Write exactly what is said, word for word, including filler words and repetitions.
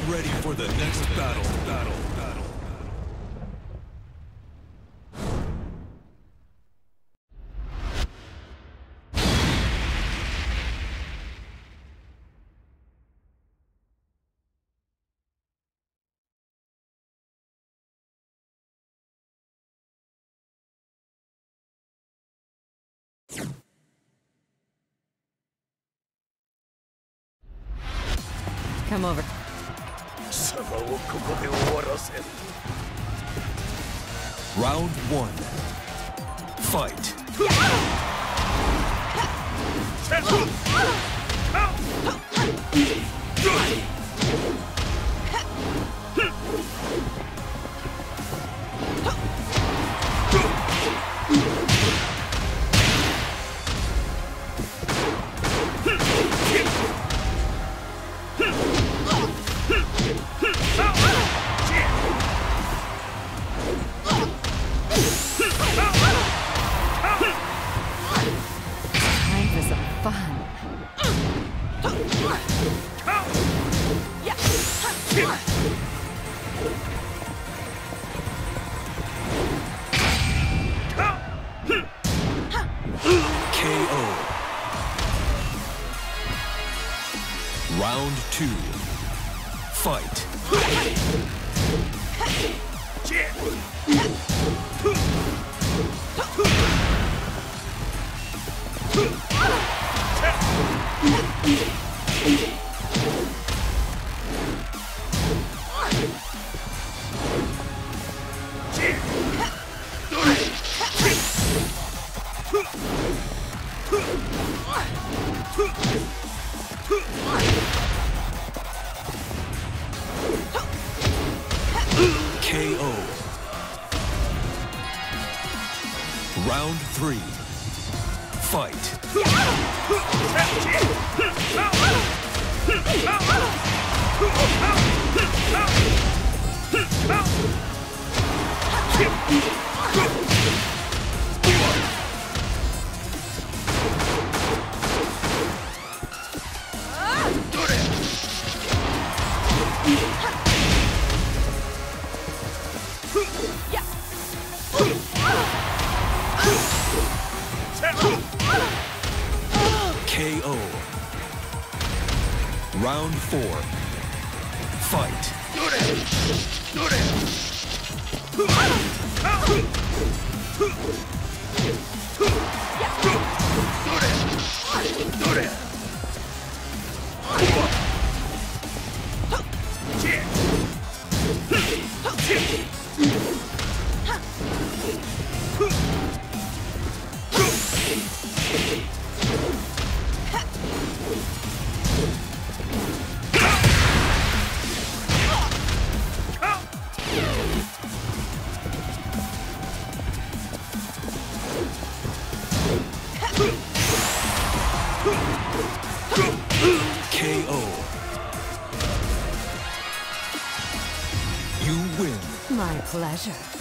ready for the next battle. Battle. Battle. Come over. Round one. Fight. Time for some fun. K O. Round two. Fight. K O. Round three. Fight. K O. Round four. Fight. K O. You win. My pleasure.